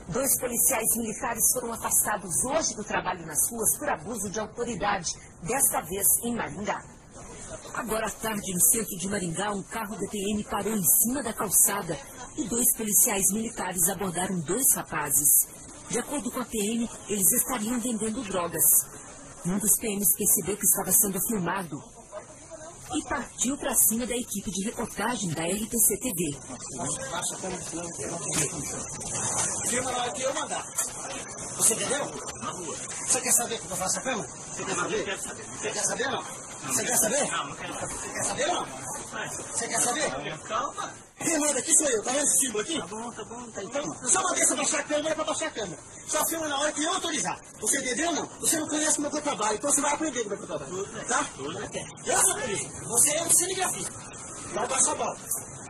2 policiais militares foram afastados hoje do trabalho nas ruas por abuso de autoridade, desta vez em Maringá. Agora à tarde, no centro de Maringá, um carro da PM parou em cima da calçada e 2 policiais militares abordaram 2 rapazes. De acordo com a PM, eles estariam vendendo drogas. Um dos PMs percebeu que estava sendo filmado e partiu para cima da equipe de reportagem da RTC TV. Filma na hora que eu mandar. Você entendeu? Na rua. Você quer saber o que eu faço a cama? Você quer saber? Você quer saber ou não? Você quer saber? Não, não quero saber. Você quer saber ou não? Você quer saber? Calma. Quem manda aqui sou eu. Tá vendo esse símbolo aqui? Tá bom, tá então. Só mandei você baixar a câmera pra baixar a câmera. Só filma na hora que eu autorizar. Você entendeu ou não? Você não conhece como é que eu trabalho, então você vai aprender como é que eu trabalho. Tá? Eu sou polícia. Você é um cinegrafista. Vai baixar a bola.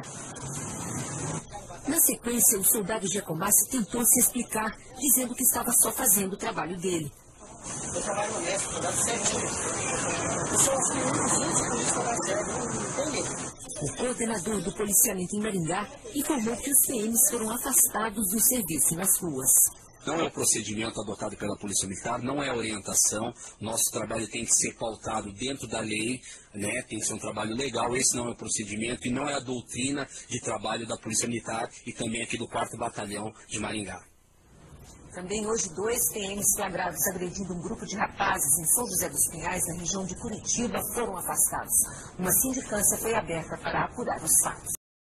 Na sequência, o soldado Giacomassi tentou se explicar, dizendo que estava só fazendo o trabalho dele. Eu trabalho honesto, trabalho certinho. Eu sou assim, gente, por isso trabalho certo, não tem medo. O coordenador do policiamento em Maringá informou que os PMs foram afastados do serviço nas ruas. Não é o procedimento adotado pela Polícia Militar, não é a orientação. Nosso trabalho tem que ser pautado dentro da lei, né? Tem que ser um trabalho legal. Esse não é o procedimento e não é a doutrina de trabalho da Polícia Militar e também aqui do 4º Batalhão de Maringá. Também hoje 2 PMs flagrados agredindo um grupo de rapazes em São José dos Pinhais, na região de Curitiba, foram afastados. Uma sindicância foi aberta para apurar os fatos.